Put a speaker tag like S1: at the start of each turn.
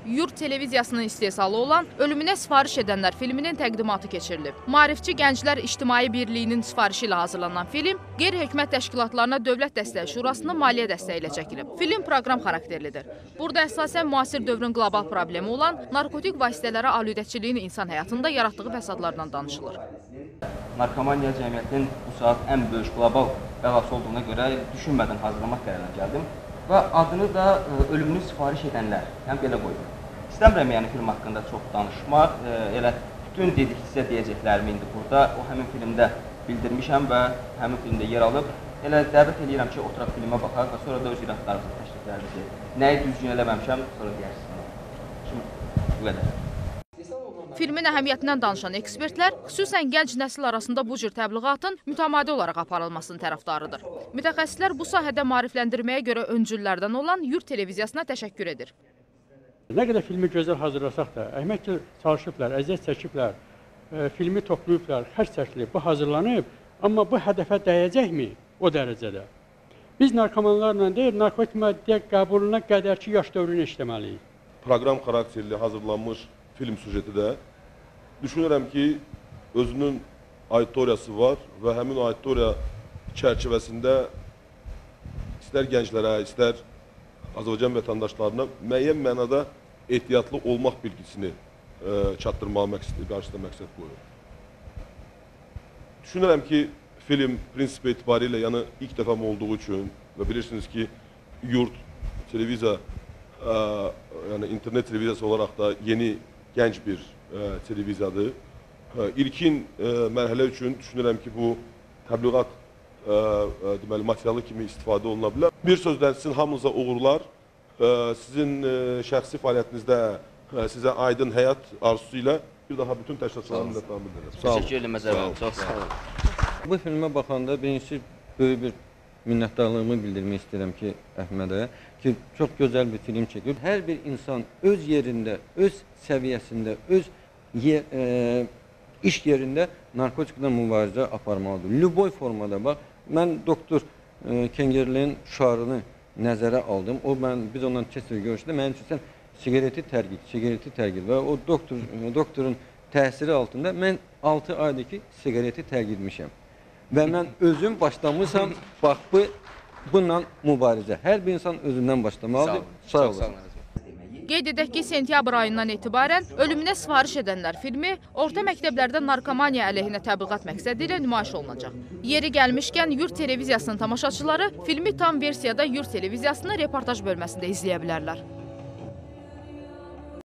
S1: Yurt televiziyasının istehsalı olan Ölümünə Sifariş Edənlər filminin təqdimatı keçirilib. Maarifçi Gənclər İctimai Birliyinin sifarişi ilə hazırlanan film qeyri-hökumət təşkilatlarına Dövlət Dəstəyi Şurasının maliyyə dəstəyi ilə çəkilib. Film proqram xarakterlidir. Burada əsasən müasir dövrün qlobal problemi olan narkotik vasitələrə aludəçiliyin insan həyatında yaratdığı fəsadlardan danışılır.
S2: Narkomaniya cəmiyyətin bu saat ən böyük qlobal bəlası olduğuna görə düşünmədən hazırlamaq qərarına gəldim və adını da Ölümünü Sifariş Edənlər, yəni belə qoydum. İstəmirəm yəni film haqqında çox danışmaq, elə bütün dediksə deyəcəklərimi indi burada o həmin filmdə bildirmişəm və həmin filmdə yer alıb. Elə dəvət edirəm ki, oturaq filmə baxaq və sonra da öz iradlarımızı təşriflərimizi, nəyi düzgün eləməmişəm, sonra deyərsiniz. Şimdi bu qədər.
S1: Filmin əhəmiyyətindən danışan ekspertlər xüsusən gənc nəsil arasında bu cür təbliğatın mütəmadi olaraq aparılmasının tərəfdarıdır. Mütəxəssislər bu sahədə maarifləndirməyə görə öncüllərdən olan Yurt televiziyasına təşəkkür edir.
S3: Nə qədər filmi gözəl hazırlasaq da, əhəmiyyətlə çalışıblar, əziyyət çəkiblər, filmi toplayıblar, xərc çəkilib, bu hazırlanıb, amma bu hədəfə dəyəcəkmi o dərəcədə? Biz narkomanlarla deyil, narkotik maddiyə qəbuluna qədərki yaş dövrünü işləməliyik.
S4: Proqram xarakterli hazırlanmış film süjeti də düşünürəm ki, özünün auditoriyası var və həmin auditoriya çərçivəsində istər gənclərə, istər Azərbaycan vətəndaşlarına müəyyən mənada ehtiyatlı olmaq bilgisini çatdırmağı qarşısında məqsəd qoyur. Düşünürəm ki, film prinsipi etibarilə yəni ilk dəfəm olduğu üçün və bilirsiniz ki, Yurt televiziya, yəni internet televiziyası olaraq da yeni gənc bir televiziyadır. İlkin mərhələ üçün düşünürəm ki, bu təbliğat materialı kimi istifadə oluna bilər. Bir sözlə sizin hamınıza uğurlar, sizin şəxsi fəaliyyətinizdə sizə aydın həyat arzusu ilə bir daha bütün təşkilatçıların minnətdarlığımı bildirirəm.
S2: Təşəkkür edirəm Məzər bəy, çox sağ olun.
S5: Bu filmə baxanda birincisi böyük bir minnətdarlığımı bildirmək istəyirəm ki, Əhmədə ki, çox gözəl bir film çəkib. Hər bir insan öz yerində, öz səviyyəsində, öz iş yerində narkotiklə mübarizə aparmalıdır. Lüboy formada bax, mən doktor Kengerlin şüarını nəzərə aldım. Biz ondan keçir görüşdə, mənim üçün sən sigareti tərgid və o doktorun təsiri altında mən 6 aydır ki, sigareti tərgidmişəm. Və mən özüm başlamışam, bax, bununla mübarizə. Hər bir insan özündən başlamalıdır. Sağ olun.
S1: Qeyd edək ki, sentyabr ayından etibarən Ölümünə Sifariş Edənlər filmi orta məktəblərdə narkomaniya əleyhinə təbliğat məqsədi ilə nümayiş olunacaq. Yeri gəlmişkən Yurt televiziyasının tamaşaçıları filmi tam versiyada Yurt televiziyasının reportaj bölməsində izləyə bilərlər.